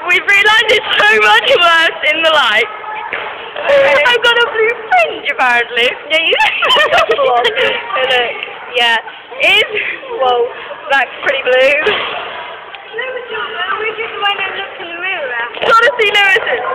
We've realised it's so much worse in the light. Okay. I've got a blue fringe apparently. Yeah, you yeah. Whoa, that's pretty blue. No, we just went and looked in the mirror. Gotta see Lewis's.